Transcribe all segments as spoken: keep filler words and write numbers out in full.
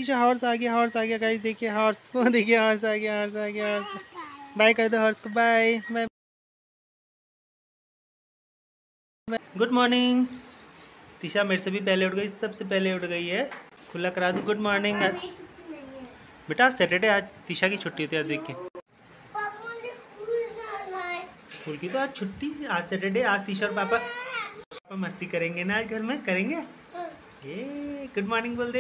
Tisha horse आ गया, horse आ गया गाइस, देखिए हॉर्स, वो देखिए हॉर्स आ गया, हॉर्स आ गया, हॉर्स। बाय कर दो हॉर्स को, bye bye. Good morning. Tisha मेरे से भी पहले उठ गई, सबसे पहले उठ गई है। खुला करा दो। Good morning. बेटा सैटरडे, आज तीशा की छुट्टी होती है, आज देखिए स्कूल की तो आज छुट्टी, आज सैटरडे, आज तीशा और पापा पापा मस्ती करेंगे ना आज घर में, करेंगे। ये गुड मॉर्निंग बोल दे।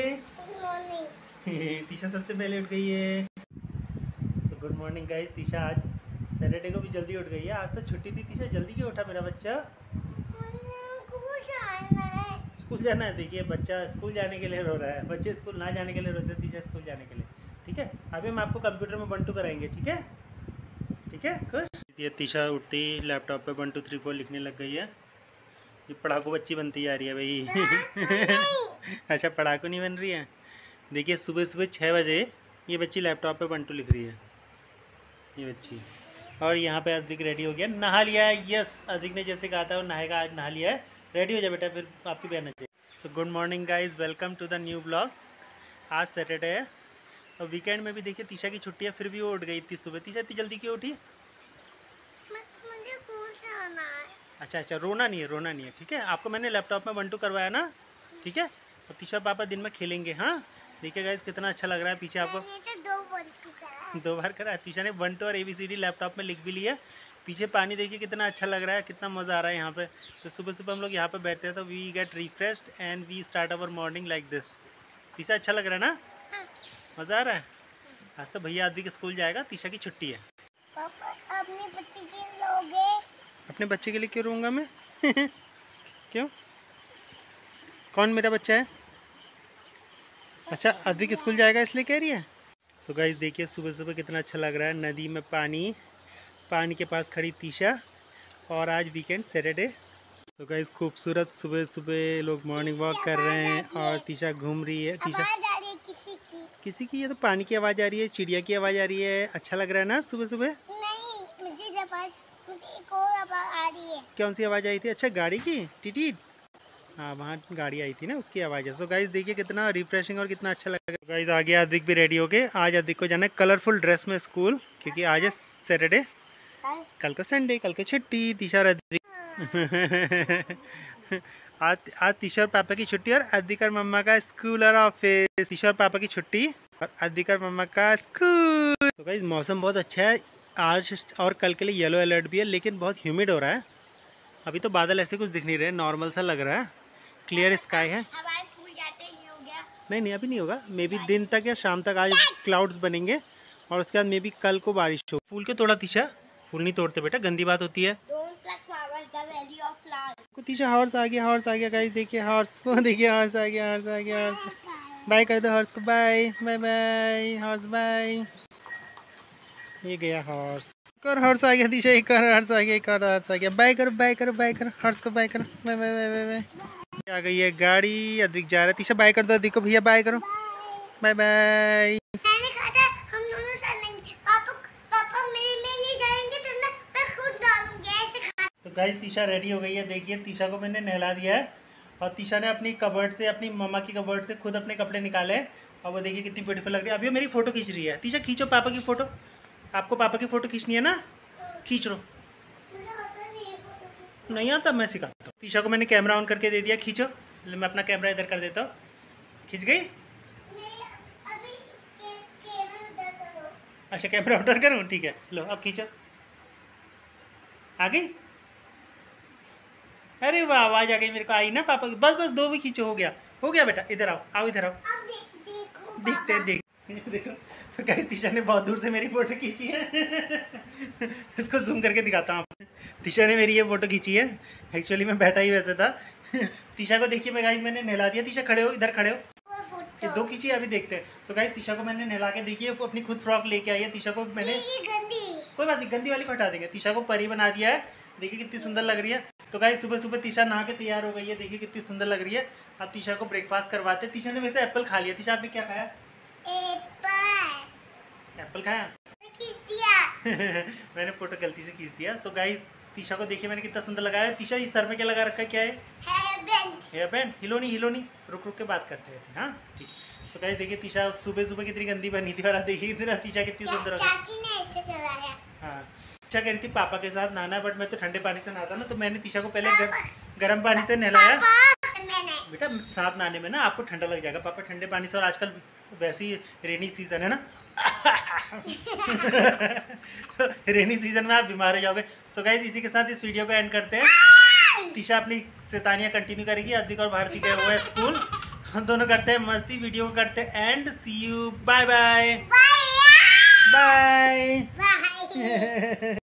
तीशा सबसे पहले उठ गई है। So good morning guys. Tisha आज सैटरडे को भी जल्दी उठ गई है, आज तो छुट्टी थी। तीशा जल्दी क्यों उठा मेरा बच्चा? स्कूल जाना है। देखिए बच्चा स्कूल जाने के लिए रो रहा है। बच्चे स्कूल ना जाने के लिए रोते हैं, तीशा स्कूल जाने के लिए। ठीक है, अभी हम आपको कंप्यूटर में वन टू कराएंगे। ठीक है, ठीक है, खुश। ये तीशा उठती लैपटॉप पे वन टू थ्री फोर लिखने लग गई है। ये पढ़ाकू बच्ची बनती जा रही है भाई। अच्छा, पढ़ाकू नहीं बन रही है। देखिए सुबह सुबह छः बजे ये बच्ची लैपटॉप पे वन टू लिख रही है, ये बच्ची। और यहाँ पे अधिक रेडी हो गया, नहा लिया है। यस, अधिक ने जैसे कहा था वो नहाएगा, आज नहा लिया है। रेडी हो जाए बेटा, फिर आपकी बहन चाहिए। So good morning guys, welcome to the new blog. आज सैटरडे है और वीकेंड में भी देखिए तीशा की छुट्टी है, फिर भी वो उठ गई इतनी सुबह। तीशा इतनी जल्दी क्यों उठी? मुझे स्कूल जाना है। अच्छा अच्छा, रोना नहीं है, रोना नहीं है। ठीक है, आपको मैंने लैपटॉप में वन टू करवाया ना। ठीक है, और तीशा पापा दिन में खेलेंगे। हाँ देखिए गाइज कितना अच्छा लग रहा है पीछे आपको। तो दो वन टू करा। दो बार करा। तीशा ने वन टू और A B C D laptop में लिख भी लिया। पीछे पानी देखिए कितना अच्छा लग रहा है, कितना मज़ा आ रहा है यहाँ पे। तो सुबह सुबह हम लोग यहाँ पे बैठते हैं तो we get refreshed and we start our morning like this. Tisha अच्छा लग रहा है ना? मज़ा आ रहा है। आज तो भैया आदि के स्कूल जाएगा, तीशा की छुट्टी है। पापा अपने बच्चे के लोगे? अपने बच्चे के लिए क्यों रहूँगा मैं? क्यों? कौन मेरा बच्चा है? अच्छा, अधिक स्कूल जाएगा इसलिए कह रही है। सो गाइस देखिए सुबह सुबह कितना अच्छा लग रहा है। नदी में पानी, पानी के पास खड़ी तीशा, और आज वीकेंड सैटरडे। तो गाइस खूबसूरत सुबह सुबह लोग मॉर्निंग वॉक कर रहे हैं और तीशा घूम रही है। तीशा आवाज आ रही है किसी की? किसी की? ये तो पानी की आवाज़ आ रही है, चिड़िया की आवाज़ आ रही है। अच्छा लग रहा है ना सुबह सुबह? नहीं, मुझे आवाज, मुझे एक और आवाज आ रही है। कौन सी आवाज़ आई थी? अच्छा, गाड़ी की टीटी। हाँ, वहाँ गाड़ी आई थी ना, उसकी आवाज़ है। सो गाइस देखिए कितना रिफ्रेशिंग और कितना अच्छा लग रहा है। गाइस आ गया अधिक भी रेडी हो गए। आज अधिक को जाना है कलरफुल ड्रेस में स्कूल, क्योंकि आज है सैटरडे, कल को संडे, कल को छुट्टी। तीशा और अधिक आज आज तीशा और पापा की छुट्टी और अधिक और मम्मा का स्कूल और ऑफिस। तीशा और पापा की छुट्टी और अधिक और मम्मा का स्कूल। तो गाइस मौसम बहुत अच्छा है आज और कल के लिए येलो अलर्ट भी है, लेकिन बहुत ह्यूमिड हो रहा है। अभी तो बादल ऐसे कुछ दिख नहीं रहे, नॉर्मल सा लग रहा है, क्लियर स्काई है। हमारे स्कूल जाते ही हो गया। नहीं नहीं, अभी नहीं होगा। मे बी दिन तक या शाम तक आज क्लाउड्स बनेंगे और उसके बाद मे बी कल को बारिश हो। फूल क्यों तोड़ा तीशा? फूल नहीं तोड़ते बेटा, गंदी बात होती है। Don't pluck flowers, the value of flowers. Tisha horse आ गया, हॉर्स आ गया गाइस, देखिए हॉर्स, वो देखिए हॉर्स आ गया, हॉर्स आ गया, हॉर्स। बाय कर दो हॉर्स को, bye bye bye horse, bye. ये गया हॉर्स। एक और हॉर्स आ गया तीशा, एक और हॉर्स आ गया, एक और हॉर्स आ गया। बाय करो बाय करो बाय करो हॉर्स को, बाय करो, bye bye bye bye bye. आ गई है गाड़ी, अधिक जा रहा है। तीशा बाय कर दो अधिक को, भैया बाय करो, बाय बाय। मैंने कहा था हम दोनों साथ नहीं, पापा पापा मेरे में नहीं जाएंगे तो ना मैं खुद डालूंगी ऐसे खा। तो गाइस तीशा रेडी हो गई है। देखिए तीशा को मैंने नहला दिया है और तीशा ने अपनी कबर्ड से, अपनी मम्मा की कबर्ड से खुद अपने कपड़े निकाले और वो देखिए कितनी ब्यूटीफुल लग रही है। अभी वो मेरी फोटो खींच रही है। तीशा खींचो पापा की फोटो, आपको पापा की फोटो खींचनी है ना, खींच लो। मुझे आता नहीं है फोटो खींचना। नहीं आता, मैं सिखाता हूँ। तीशा को मैंने कैमरा ऑन करके दे दिया, खींचो। मैं अपना कैमरा इधर कर देता हूँ, खींच गई। नहीं, अभी के कैमरा उधर करो। अच्छा कैमरा उधर करूँ, ठीक है, लो अब खींचो। आ गई? अरे वाह, आवाज आ गई मेरे को, आई ना पापा की। बस बस दो भी खींचो, हो गया हो गया बेटा, इधर आओ, आओ इधर आओ। अब देख देखो देखते हैं, देख देखो। तो गाइस तीशा ने बहुत दूर से मेरी फोटो खींची है। इसको जूम करके दिखाता हूँ। तीशा ने मेरी ये फोटो खींची है, एक्चुअली मैं बैठा ही वैसे था। तीशा को देखिए मैं गाइस मैंने नहला दिया। तीशा खड़े हो, इधर खड़े हो। फोटो दो खींची अभी देखते हैं। तो गाइस तीशा को मैंने नहला के, देखिए अपनी खुद फ्रॉक लेके आई है। तीशा को मैंने, ये गंदी, कोई बात नहीं, गंदी वाली को हटा देंगे। तीशा को परी बना दिया है, देखिए कितनी सुंदर लग रही है। तो गाइस सुबह सुबह तीशा नहा के तैयार हो गई है, देखिए कितनी सुंदर लग रही है। अब तीशा को ब्रेकफास्ट करवाते हैं। तीशा ने वैसे एप्पल खा लिया। तीशा आपने क्या खाया? एप्पल एप्पल खाया। खींच दिया। मैंने फोटो गलती से खींच दिया। तो गाइस तीशा को देखिए मैंने कितना सुंदर लगाया है। तीशा इस सर में क्या लगा रखा है, क्या है? Hair band. Hair band. हिलो नहीं हिलो नहीं, रुक रुक के बात करते हैं ऐसे। हाँ ठीक। तो गाइस देखिए तीशा सुबह सुबह कितनी गंदी बनी थी और अब देखिए इतना तीशा कितनी सुंदर हो गई। चाची ने ऐसे कराया। हाँ अच्छा कह रही थी पापा के साथ नहाना, बट मैं तो ठंडे पानी से नहाता ना, तो मैंने तीशा को पहले गर, गर्म पानी से नहलाया। मैंने बेटा साथ नहाने में ना आपको ठंडा लग जाएगा, पापा ठंडे पानी से, और आजकल वैसे ही रेनी सीजन है ना तो रेनी सीजन में आप बीमार हो जाओगे। सो गाइस इसी के साथ इस वीडियो को एंड करते हैं। तीशा अपनी शैतानियां कंटिन्यू करेगी, अद्विक और भारती गए हुए हैं स्कूल, हम दोनों करते हैं मस्ती, वीडियो को करते हैं end. See you, bye bye bye.